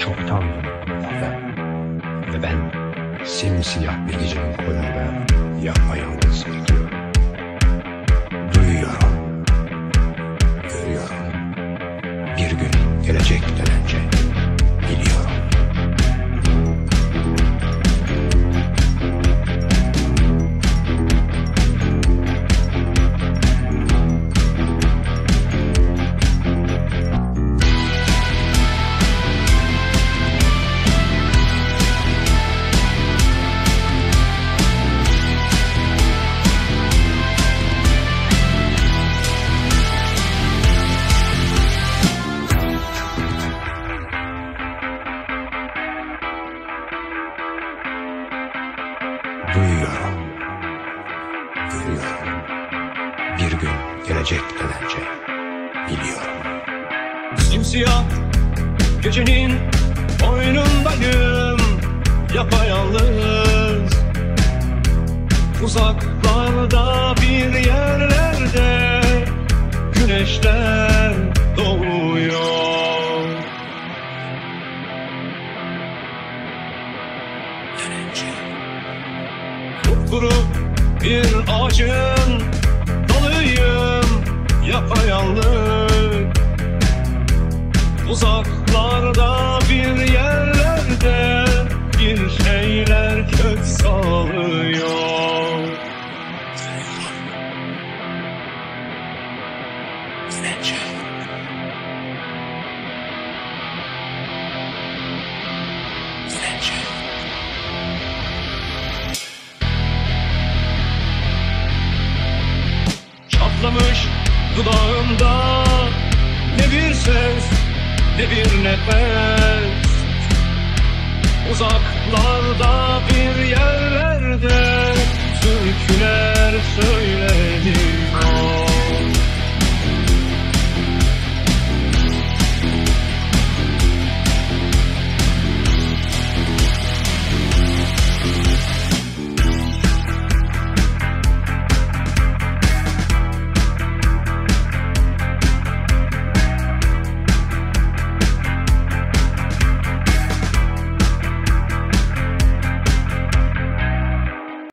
çoktan zafer. Ve ben simsiyah bir gecenin koynunda yapayalnız bekliyorum. Duyuyorum, görüyorum. Bir gün gelecekten önce biliyorum. Duyuyorum, görüyorum. Bir gün gelecekten önce biliyorum. Simsiyah gecenin boynundayım, yapayalnız. Uzaklarda bir yerlerde güneşler doğuyor. Dönünce Kupkuru bir ağacın dalıyım, yapayalnız. Uzaklarda bir yerlerde bir şeyler kök salıyor. dönünce dönünce Çatlamış dudağımda ne bir ses, ne bir nefes. Uzaklarda bir yerlerde türkü